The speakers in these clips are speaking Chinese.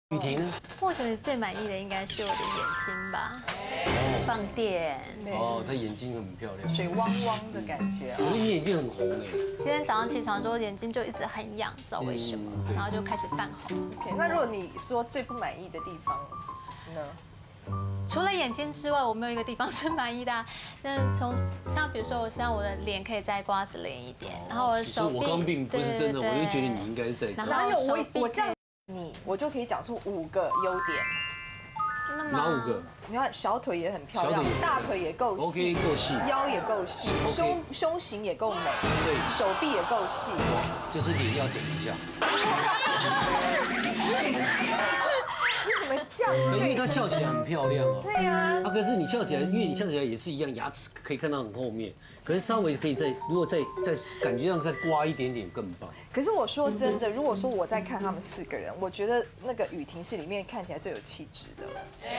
雨婷呢？ 目前最满意的应该是我的眼睛吧，放电。 哦，她眼睛很漂亮， 水汪汪的感觉。 可是你眼睛很红哎。 今天早上起床之后，眼睛就一直很痒，不知道为什么，然后就开始泛红。 OK， 那如果你说最不满意的地方呢？ 除了眼睛之外，我没有一个地方是满意的。像比如说，我的脸可以再瓜子脸一点，然后我的手臂， 我刚并不是真的，我就觉得你应该是在。 然后我这样我就可以讲出5个优点。 哪5个？ 你看小腿也很漂亮，大腿也够细 ，OK 够细， 腰也够细，胸型也够美， 对， 手臂也够细， 就是脸要整一下。 你怎么这样子？ 因为她笑起来很漂亮哦。 对呀。 可是你笑起来，因为你笑起来也是一样，牙齿可以看到很后面，可是稍微可以如果再感觉上再刮一点点更棒。 可是我说真的，如果说我在看他们4个人，我觉得那个雨婷是里面看起来最有气质的。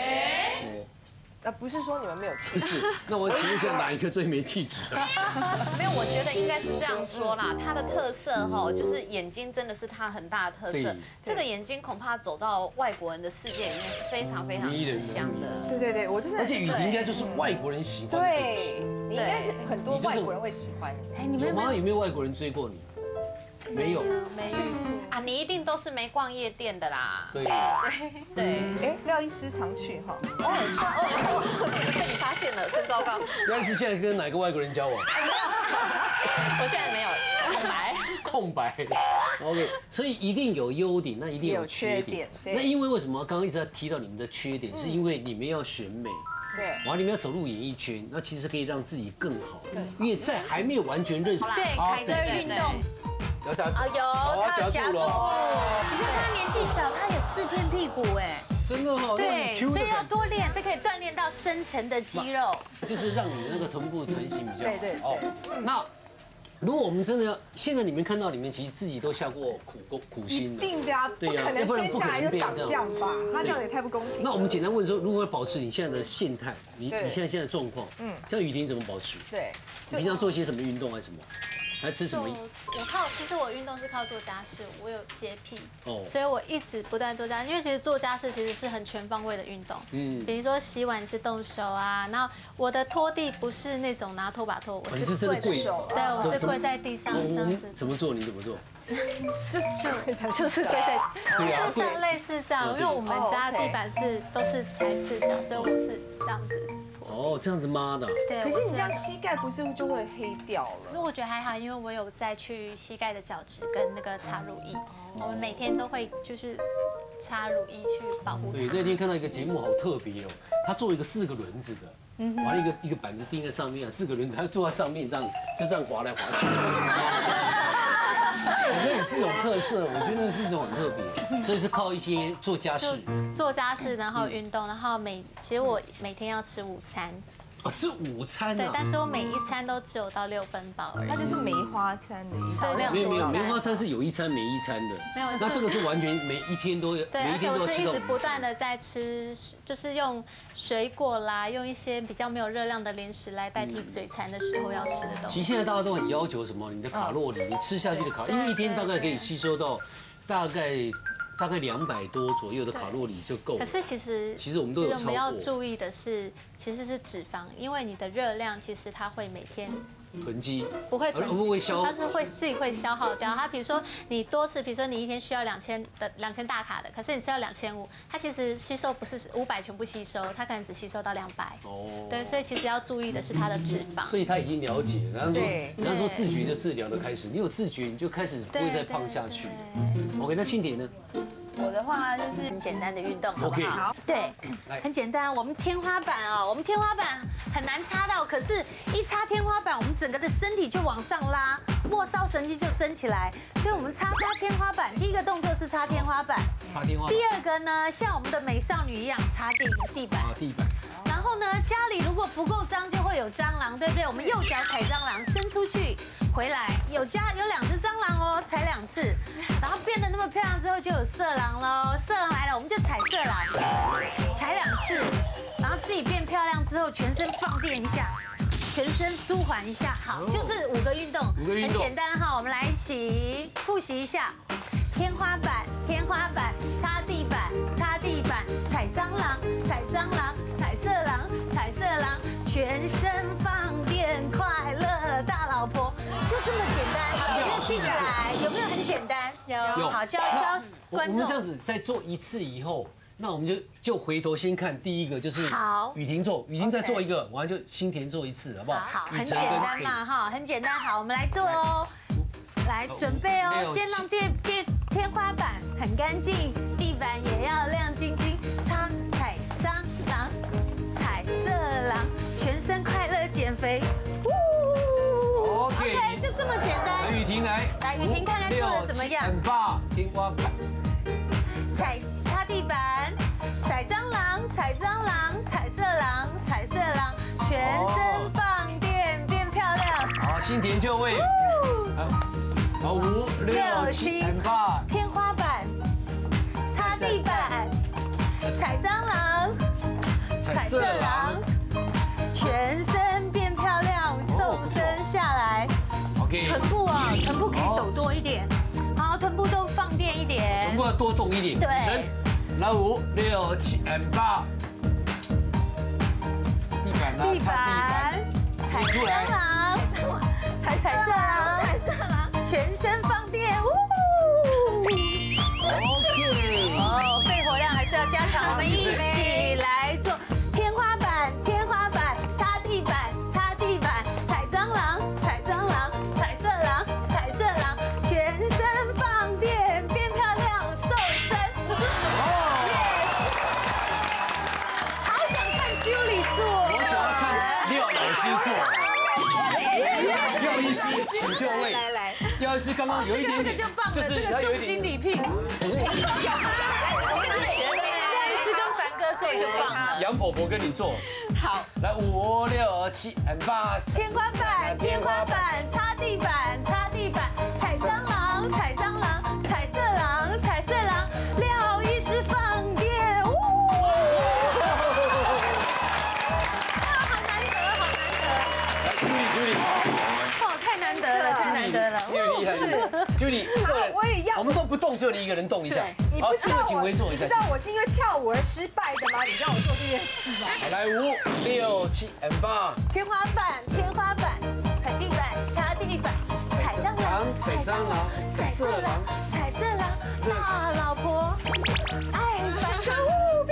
不是说你们没有气质， 不是。那我请问一下，哪一个最没气质啊？ 没有，我觉得应该是这样说啦。它的特色哈，就是眼睛真的是它很大的特色。这个眼睛恐怕走到外国人的世界里面是非常非常吃香的。 对，我真的。 而且雨婷应该就是外国人喜欢的。 对，你应该是很多外国人会喜欢你。 有吗？有没有外国人追过你？没有。 没有啊，你一定都是没逛夜店的啦。 对。 哎，廖医师常去哈。 被你发现了，真糟糕。 廖医师现在跟哪个外国人交往？ 我现在没有， 空白。OK， 所以一定有优点，那一定有缺点。那因为什么？刚刚一直在提到你们的缺点，是因为你们要选美。 对， 然后你们要走入演艺圈，那其实可以让自己更好，因为在还没有完全认识。 对，凯哥运动。 要夹住啊， 有，他有夹住。 你看他年纪小，他有4片屁股哎， 真的哦。 对，所以要多练，这可以锻炼到深层的肌肉， 就是让你的那个臀部臀型比较好。 对。 那如果我们真的要，现在你们看到你们其实自己都下过苦心的，一定的啊，不可能生下来就长这样吧？他这样也太不公平。 那我们简单问说，如何保持你现在的现态？你现在的状况，像雨婷怎么保持？ 对， 你平常做些什么运动还是什么？还吃什么？ 其实我运动是靠做家事，我有洁癖，所以我一直不断做家事。因为其实做家事其实是很全方位的运动，比如说洗碗是动手啊，然后我的拖地不是那种拿拖把拖，我是跪手，对，我是跪在地上这样子。 怎么做？你怎么做？ 就是跪在，就是像类似这样，因为我们家地板都是裁刺这样，所以我是这样子。 这样子抹的。 对。 可是你这样膝盖不是就会黑掉了？ 可是我觉得还好，因为我有再去膝盖的角质跟那个擦乳液，我们每天都会就是擦乳液去保护它。 对，那天看到一个节目好特别哦，他做一个4个轮子的，完了一个板子钉在上面，4个轮子，他坐在上面这样就这样滑来滑去。我觉得也是一种特色，我觉得是一种很特别，所以是靠一些做家事， 然后运动，然后其实我每天要吃午餐。 吃午餐啊？ 对，但是我每一餐都只有到6分饱而已。 那就是梅花餐的意思。 没有，梅花餐是有一餐没一餐的。 没有， 那这个是完全每一天都有。 对，而且我是一直不断的在吃，就是用水果啦，用一些比较没有热量的零食来代替嘴馋的时候要吃的东西。 其实现在大家都很要求什么？你的卡路里，你吃下去的卡，因为一天大概可以吸收到大概200多左右的卡路里就够了。 可是其实我们都有超过。 我们要注意的是，其实是脂肪，因为你的热量其实它会每天囤积， 不会囤积，它是自己会消耗掉。它比如说你多吃，比如说你一天需要2000大卡的，可是你吃到2500，它其实吸收不是500全部吸收，它可能只吸收到200。对，所以其实要注意的是它的脂肪。 所以他已经了解，然后说自觉就治疗的开始，你有自觉你就开始不会再胖下去。OK， 那庆典呢？ 我的话就是很简单的运动，好不好？对，很简单。我们天花板很难擦到，可是一擦天花板，我们整个的身体就往上拉，末梢神经就升起来。所以我们擦天花板，第一个动作是擦天花板。 擦天花板。 第二个呢，像我们的美少女一样擦地板。 地板。 然后呢，家里如果不够脏，就会有蟑螂，对不对？我们右脚踩蟑螂，伸出去，回来，有2只蟑螂哦，踩2次，然后变得那么漂亮之后，就有色狼喽。色狼来了，我们就踩色狼，踩2次，然后自己变漂亮之后，全身放电一下，全身舒缓一下。好，就这5个运动，很简单哈，我们来一起复习一下。天花板，擦地板，擦有，好教观众。 我们这样子再做一次以后，那我们就回头先看第一个就是雨婷做，雨婷再做一个，完就新田做一次，好不好？ 好，很简单嘛哈，很简单。好，我们来做哦，来准备哦，先让天花板很干净，地板也要亮晶晶，踩蟑螂，彩色狼，全身快乐减肥。OK， 就这么简单。 雨婷来， 雨婷看看做的怎么样？ 很棒，天花板， 擦地板，踩蟑螂，彩色狼，全身放电变漂亮。 好，新田就位。好，5、6、7、8， 天花板，擦地板，踩蟑螂，彩色狼，全身变漂亮，瘦身下来。 OK， 臀部啊，臀部可以抖多一点，好，臀部都放电一点， 臀部要多动一点。 对， 来5、6、7、8，地板呢？ 地板，踩蟑螂，踩色狼，全身放电，OK， 哦，肺活量还是要加强，我们一起来做天花板，擦地板，踩蟑螂，彩色狼，全身放电变漂亮，瘦身，好想看 Julie 做， 我想要看廖老师做，廖医师请就位， 来， 廖医师刚刚有一点点， 就是他有一点礼聘。我跟你学的，廖医师跟凡哥做就棒了。 杨婆婆跟你做， 好， 来5、6、7、8， 天花板，擦地板，踩蟑螂，彩色狼，廖医师放电，好难得。 朱莉， 哇，太难得了， 你很厉害，朱莉， 我也要， 我们都不动，只有你一个人动一下。 你不知道请回坐一下。 你知道我是因为跳舞而失败的吗？你让我做这件事吗？ 来5、6、7、8， 天花板，踩地板，擦地板，踩蟑螂，彩色狼，大老婆，爱凡哥，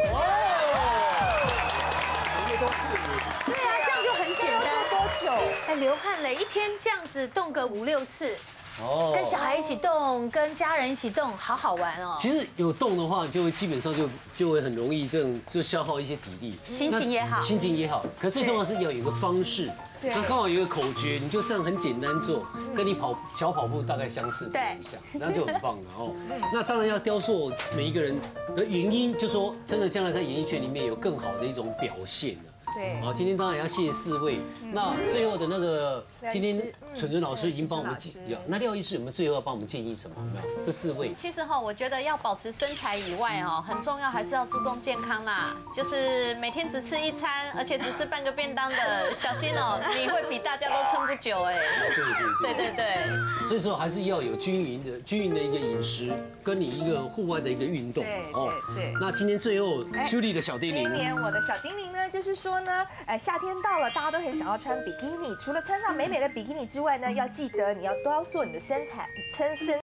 对啊，这样就很简单。 做多久？ 哎，流汗了，一天这样子动个5、6次。跟小孩一起动，跟家人一起动，好好玩哦。 其实有动的话，就会基本上就会很容易就消耗一些体力， 心情也好。 可最重要的是要有一个方式，那刚好有一个口诀，你就这样很简单做，跟你小跑步大概相似的一下，那就很棒了哦。那当然要雕塑每一个人的原因，就说真的将来在演艺圈里面有更好的一种表现了。 对， 好，今天当然要谢谢4位。那最后的那个，今天蠢蠢老师已经帮我们那廖医师有没有最后要帮我们建议什么？有没有？这4位， 其实我觉得要保持身材以外很重要还是要注重健康啦。就是每天只吃1餐，而且只吃半个便当的，小心你会比大家都撑不久哎。对。 所以说还是要有均匀的一个饮食，跟你一个户外的一个运动。 对。 那今天最后 Julie 的小叮咛， 今年我的小叮咛呢，就是说呢，夏天到了，大家都很想要穿比基尼，除了穿上美美的比基尼之外呢，要记得你要雕塑你的身材